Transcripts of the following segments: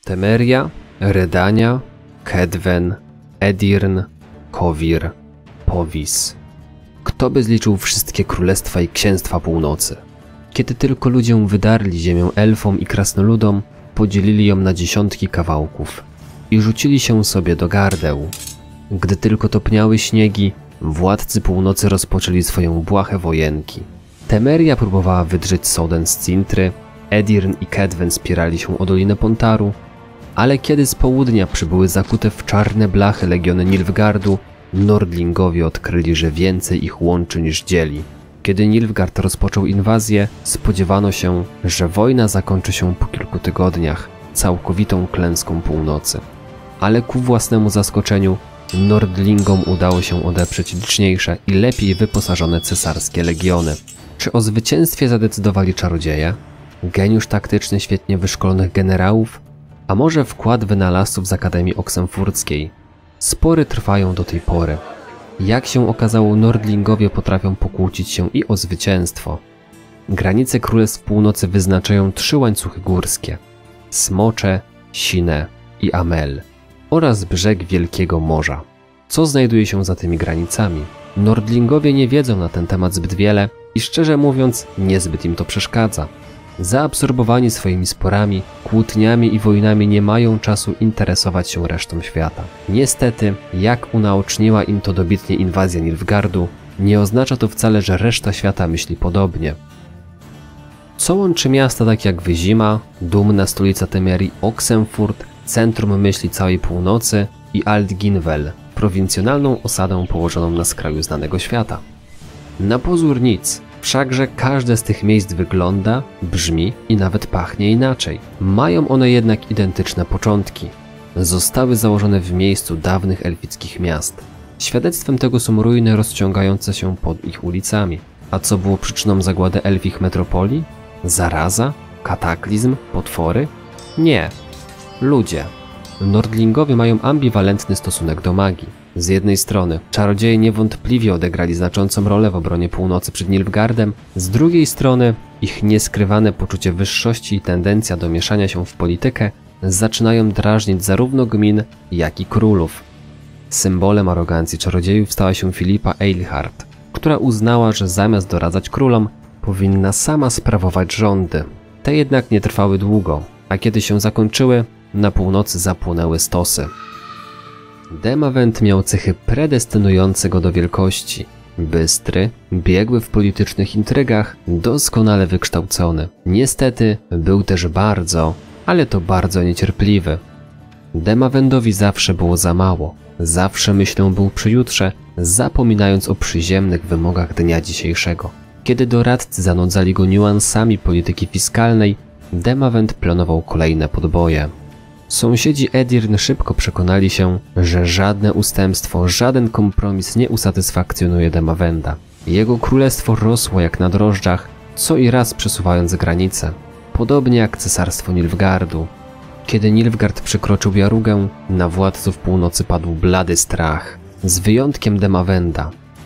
Temeria, Redania, Kedwen, Edirn, Kowir, Powis. Kto by zliczył wszystkie królestwa i księstwa północy? Kiedy tylko ludzie wydarli ziemię elfom i krasnoludom, podzielili ją na dziesiątki kawałków i rzucili się sobie do gardeł. Gdy tylko topniały śniegi, władcy północy rozpoczęli swoją błahe wojenki. Temeria próbowała wydrzeć Soden z Cintry, Edirn i Kedwen spierali się o Dolinę Pontaru, ale kiedy z południa przybyły zakute w czarne blachy legiony Nilfgaardu, Nordlingowie odkryli, że więcej ich łączy niż dzieli. Kiedy Nilfgaard rozpoczął inwazję, spodziewano się, że wojna zakończy się po kilku tygodniach całkowitą klęską północy. Ale ku własnemu zaskoczeniu Nordlingom udało się odeprzeć liczniejsze i lepiej wyposażone cesarskie legiony. Czy o zwycięstwie zadecydowali czarodzieje? Geniusz taktyczny świetnie wyszkolonych generałów? A może wkład wynalazców z Akademii Oksenfurckiej? Spory trwają do tej pory. Jak się okazało, Nordlingowie potrafią pokłócić się i o zwycięstwo. Granice Królestw Północy wyznaczają 3 łańcuchy górskie: Smocze, Sine i Amel oraz brzeg Wielkiego Morza. Co znajduje się za tymi granicami? Nordlingowie nie wiedzą na ten temat zbyt wiele i szczerze mówiąc niezbyt im to przeszkadza. Zaabsorbowani swoimi sporami, kłótniami i wojnami nie mają czasu interesować się resztą świata. Niestety, jak unaoczniła im to dobitnie inwazja Nilfgaardu, nie oznacza to wcale, że reszta świata myśli podobnie. Co łączy miasta tak jak Wyzima, dumna stolica Temerii Oxenfurt, centrum myśli całej północy, i Altginvel, prowincjonalną osadę położoną na skraju znanego świata? Na pozór nic. Wszakże każde z tych miejsc wygląda, brzmi i nawet pachnie inaczej. Mają one jednak identyczne początki. Zostały założone w miejscu dawnych elfickich miast. Świadectwem tego są ruiny rozciągające się pod ich ulicami. A co było przyczyną zagłady elfich metropolii? Zaraza? Kataklizm? Potwory? Nie. Ludzie. Nordlingowie mają ambiwalentny stosunek do magii. Z jednej strony czarodzieje niewątpliwie odegrali znaczącą rolę w obronie północy przed Nilfgaardem, z drugiej strony ich nieskrywane poczucie wyższości i tendencja do mieszania się w politykę zaczynają drażnić zarówno gmin, jak i królów. Symbolem arogancji czarodziejów stała się Filipa Eilhart, która uznała, że zamiast doradzać królom, powinna sama sprawować rządy. Te jednak nie trwały długo, a kiedy się zakończyły, na północy zapłonęły stosy. Demavend miał cechy predestynujące go do wielkości. Bystry, biegły w politycznych intrygach, doskonale wykształcony. Niestety był też bardzo, ale to bardzo niecierpliwy. Demavendowi zawsze było za mało. Zawsze myślą był przy jutrze, zapominając o przyziemnych wymogach dnia dzisiejszego. Kiedy doradcy zanudzali go niuansami polityki fiskalnej, Demavend planował kolejne podboje. Sąsiedzi Edirn szybko przekonali się, że żadne ustępstwo, żaden kompromis nie usatysfakcjonuje Demavenda. Jego królestwo rosło jak na drożdżach, co i raz przesuwając granice. Podobnie jak cesarstwo Nilfgaardu. Kiedy Nilfgaard przekroczył Jarugę, na władców północy padł blady strach, z wyjątkiem Demavenda.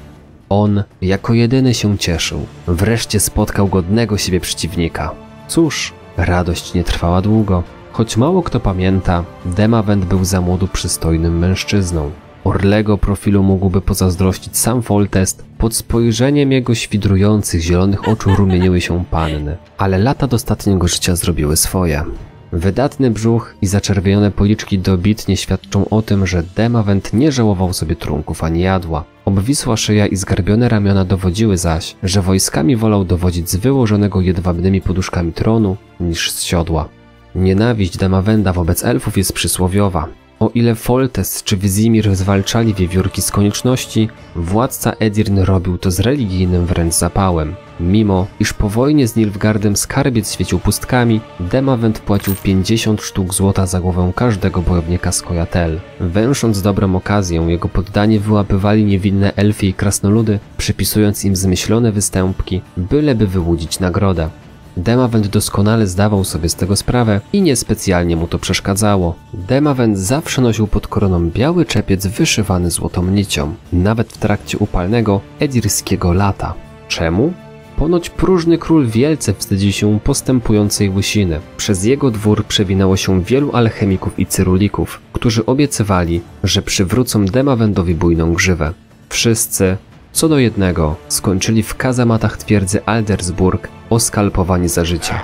On jako jedyny się cieszył. Wreszcie spotkał godnego siebie przeciwnika. Cóż, radość nie trwała długo. Choć mało kto pamięta, Demavend był za młodu przystojnym mężczyzną. Orlego profilu mógłby pozazdrościć sam Foltest, pod spojrzeniem jego świdrujących zielonych oczu rumieniły się panny. Ale lata dostatniego życia zrobiły swoje. Wydatny brzuch i zaczerwienione policzki dobitnie świadczą o tym, że Demavend nie żałował sobie trunków ani jadła. Obwisła szyja i zgarbione ramiona dowodziły zaś, że wojskami wolał dowodzić z wyłożonego jedwabnymi poduszkami tronu niż z siodła. Nienawiść Demavenda wobec elfów jest przysłowiowa. O ile Foltest czy Wyzimir zwalczali wiewiórki z konieczności, władca Edirn robił to z religijnym wręcz zapałem. Mimo iż po wojnie z Nilfgaardem skarbiec świecił pustkami, Demavend płacił 50 sztuk złota za głowę każdego bojownika z Kojatel. Węsząc dobrą okazję, jego poddani wyłapywali niewinne elfy i krasnoludy, przypisując im zmyślone występki, byleby wyłudzić nagrodę. Demavend doskonale zdawał sobie z tego sprawę i niespecjalnie mu to przeszkadzało. Demavend zawsze nosił pod koroną biały czepiec wyszywany złotą nicią, nawet w trakcie upalnego edirskiego lata. Czemu? Ponoć próżny król wielce wstydzi się postępującej łysiny. Przez jego dwór przewinęło się wielu alchemików i cyrulików, którzy obiecywali, że przywrócą Demawendowi bujną grzywę. Wszyscy, co do jednego, skończyli w kazamatach twierdzy Aldersburg, oskalpowani za życia.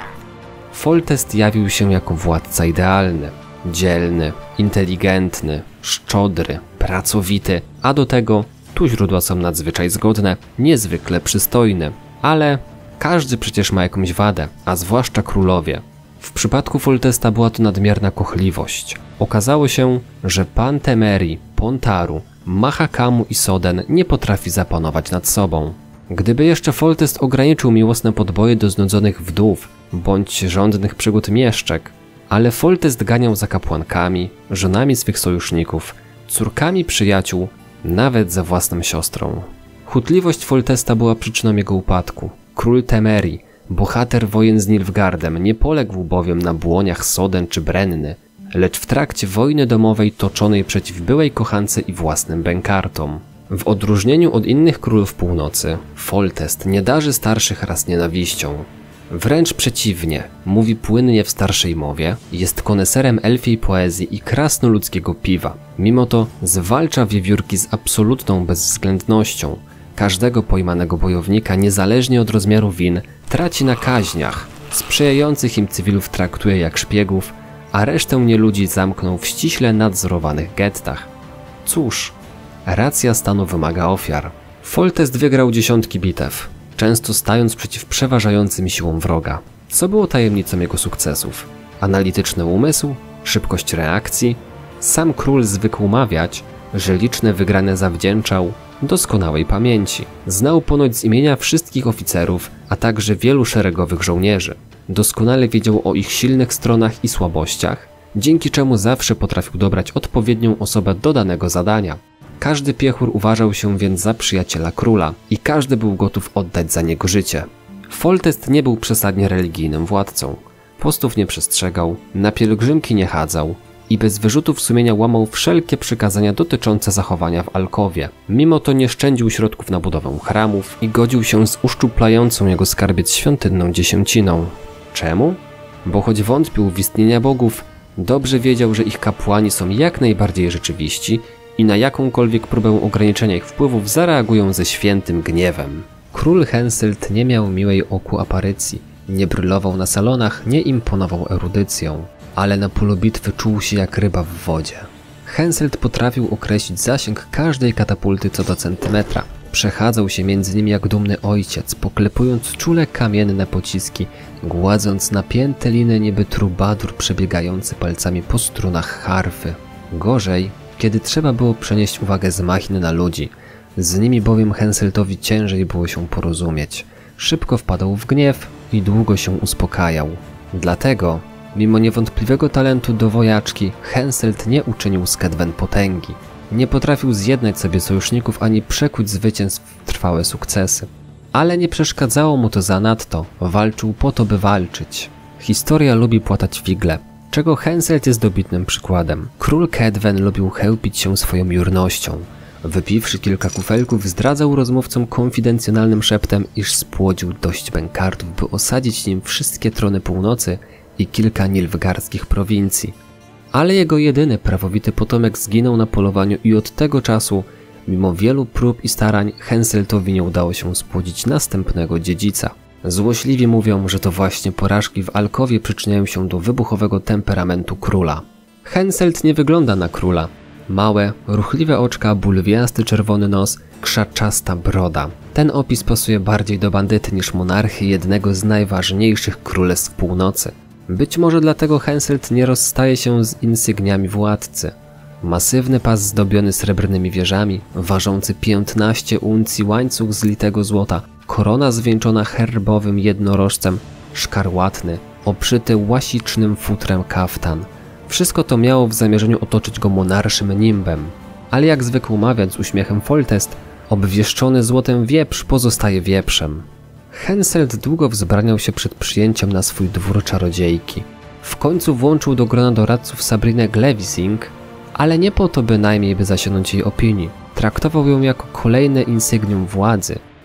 Foltest jawił się jako władca idealny, dzielny, inteligentny, szczodry, pracowity, a do tego, tu źródła są nadzwyczaj zgodne, niezwykle przystojny. Ale każdy przecież ma jakąś wadę, a zwłaszcza królowie. W przypadku Foltesta była to nadmierna kochliwość. Okazało się, że pan Temeri, Pontaru, Mahakamu i Soden nie potrafi zapanować nad sobą. Gdyby jeszcze Foltest ograniczył miłosne podboje do znudzonych wdów bądź żądnych przygód mieszczek, ale Foltest ganiał za kapłankami, żonami swych sojuszników, córkami przyjaciół, nawet za własną siostrą. Chutliwość Foltesta była przyczyną jego upadku. Król Temeri, bohater wojen z Nilfgaardem, nie poległ bowiem na błoniach Soden czy Brenny, lecz w trakcie wojny domowej toczonej przeciw byłej kochance i własnym bękartom. W odróżnieniu od innych królów północy, Foltest nie darzy starszych ras nienawiścią. Wręcz przeciwnie, mówi płynnie w starszej mowie, jest koneserem elfiej poezji i krasnoludzkiego piwa. Mimo to zwalcza wiewiórki z absolutną bezwzględnością. Każdego pojmanego bojownika, niezależnie od rozmiaru win, traci na kaźniach. Sprzyjających im cywilów traktuje jak szpiegów, a resztę nieludzi zamknął w ściśle nadzorowanych gettach. Cóż, racja stanu wymaga ofiar. Foltest wygrał dziesiątki bitew, często stając przeciw przeważającym siłom wroga. Co było tajemnicą jego sukcesów? Analityczny umysł? Szybkość reakcji? Sam król zwykł mawiać, że liczne wygrane zawdzięczał doskonałej pamięci. Znał ponoć z imienia wszystkich oficerów, a także wielu szeregowych żołnierzy. Doskonale wiedział o ich silnych stronach i słabościach, dzięki czemu zawsze potrafił dobrać odpowiednią osobę do danego zadania. Każdy piechur uważał się więc za przyjaciela króla i każdy był gotów oddać za niego życie. Foltest nie był przesadnie religijnym władcą. Postów nie przestrzegał, na pielgrzymki nie chadzał i bez wyrzutów sumienia łamał wszelkie przykazania dotyczące zachowania w alkowie. Mimo to nie szczędził środków na budowę chramów i godził się z uszczuplającą jego skarbiec świątynną dziesięciną. Czemu? Bo choć wątpił w istnienia bogów, dobrze wiedział, że ich kapłani są jak najbardziej rzeczywiści i na jakąkolwiek próbę ograniczenia ich wpływów zareagują ze świętym gniewem. Król Henselt nie miał miłej oku aparycji, nie brylował na salonach, nie imponował erudycją, ale na polu bitwy czuł się jak ryba w wodzie. Henselt potrafił określić zasięg każdej katapulty co do centymetra. Przechadzał się między nimi jak dumny ojciec, poklepując czule kamienne pociski, gładząc napięte liny niby trubadur przebiegający palcami po strunach harfy. Gorzej, kiedy trzeba było przenieść uwagę z machin na ludzi. Z nimi bowiem Henseltowi ciężej było się porozumieć. Szybko wpadał w gniew i długo się uspokajał. Dlatego, mimo niewątpliwego talentu do wojaczki, Henselt nie uczynił z Kedwen potęgi. Nie potrafił zjednać sobie sojuszników ani przekuć zwycięstw w trwałe sukcesy. Ale nie przeszkadzało mu to zanadto, walczył po to, by walczyć. Historia lubi płatać figle, czego Henselt jest dobitnym przykładem. Król Kedwen lubił chełpić się swoją jurnością. Wypiwszy kilka kufelków, zdradzał rozmówcom konfidencjonalnym szeptem, iż spłodził dość bękartów, by osadzić nim wszystkie trony północy i kilka nilfgaardzkich prowincji. Ale jego jedyny prawowity potomek zginął na polowaniu i od tego czasu, mimo wielu prób i starań, Henseltowi nie udało się spłodzić następnego dziedzica. Złośliwi mówią, że to właśnie porażki w alkowie przyczyniają się do wybuchowego temperamentu króla. Henselt nie wygląda na króla. Małe, ruchliwe oczka, bulwiasty czerwony nos, krzaczasta broda. Ten opis pasuje bardziej do bandyty niż monarchy jednego z najważniejszych królestw północy. Być może dlatego Henselt nie rozstaje się z insygniami władcy. Masywny pas zdobiony srebrnymi wieżami, ważący 15 uncji łańcuch z litego złota, korona zwieńczona herbowym jednorożcem, szkarłatny, obszyty łasicznym futrem kaftan. Wszystko to miało w zamierzeniu otoczyć go monarszym nimbem. Ale jak zwykł mawiać z uśmiechem Foltest, obwieszczony złotem wieprz pozostaje wieprzem. Henselt długo wzbraniał się przed przyjęciem na swój dwór czarodziejki. W końcu włączył do grona doradców Sabrinę Glewising, ale nie po to bynajmniej, by zasięgnąć jej opinii. Traktował ją jako kolejne insygnium władzy,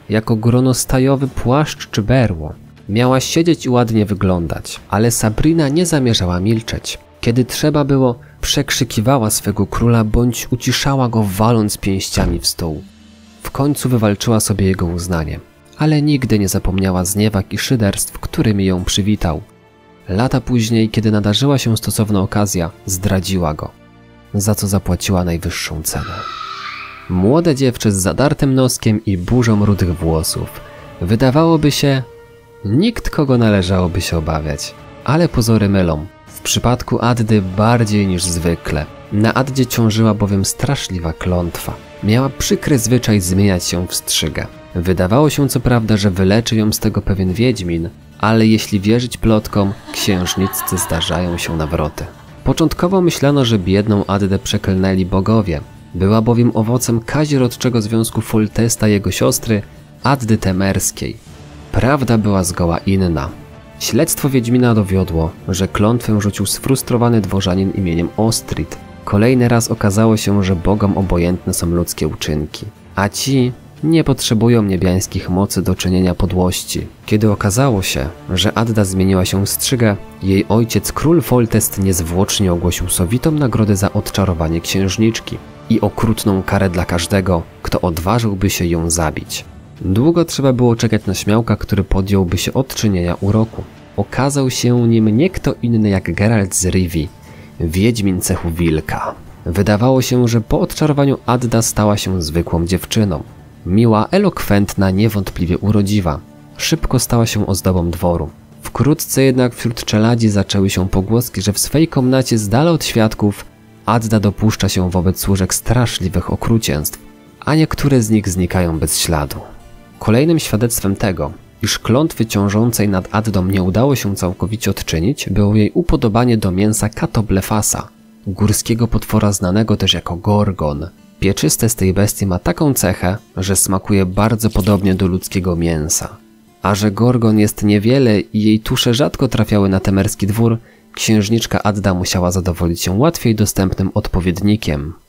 jako gronostajowy płaszcz czy berło. Miała siedzieć i ładnie wyglądać, ale Sabrina nie zamierzała milczeć. Kiedy trzeba było, przekrzykiwała swego króla bądź uciszała go, waląc pięściami w stół. W końcu wywalczyła sobie jego uznanie, ale nigdy nie zapomniała zniewag i szyderstw, którymi ją przywitał. Lata później, kiedy nadarzyła się stosowna okazja, zdradziła go, za co zapłaciła najwyższą cenę. Młode dziewczę z zadartym noskiem i burzą rudych włosów. Wydawałoby się, nikt kogo należałoby się obawiać, ale pozory mylą. W przypadku Addy bardziej niż zwykle. Na Addzie ciążyła bowiem straszliwa klątwa. Miała przykry zwyczaj zmieniać się w strzygę. Wydawało się co prawda, że wyleczy ją z tego pewien wiedźmin, ale jeśli wierzyć plotkom, księżniczce zdarzają się nawroty. Początkowo myślano, że biedną Addę przeklnęli bogowie. Była bowiem owocem kazirodczego związku Foltesta i jego siostry, Addy Temerskiej. Prawda była zgoła inna. Śledztwo wiedźmina dowiodło, że klątwę rzucił sfrustrowany dworzanin imieniem Ostrid. Kolejny raz okazało się, że bogom obojętne są ludzkie uczynki, a ci nie potrzebują niebiańskich mocy do czynienia podłości. Kiedy okazało się, że Adda zmieniła się w strzygę, jej ojciec, król Foltest, niezwłocznie ogłosił sowitą nagrodę za odczarowanie księżniczki i okrutną karę dla każdego, kto odważyłby się ją zabić. Długo trzeba było czekać na śmiałka, który podjąłby się odczynienia uroku. Okazał się nim nie kto inny jak Geralt z Rivii, wiedźmin cechu wilka. Wydawało się, że po odczarowaniu Adda stała się zwykłą dziewczyną. Miła, elokwentna, niewątpliwie urodziwa. Szybko stała się ozdobą dworu. Wkrótce jednak wśród czeladzi zaczęły się pogłoski, że w swej komnacie z dala od świadków Adda dopuszcza się wobec służek straszliwych okrucieństw, a niektóre z nich znikają bez śladu. Kolejnym świadectwem tego, iż klątwy ciążącej nad Addą nie udało się całkowicie odczynić, było jej upodobanie do mięsa Katoblefasa, górskiego potwora znanego też jako Gorgon. Pieczyste z tej bestii ma taką cechę, że smakuje bardzo podobnie do ludzkiego mięsa. A że Gorgon jest niewiele i jej tusze rzadko trafiały na temerski dwór, księżniczka Adda musiała zadowolić się łatwiej dostępnym odpowiednikiem.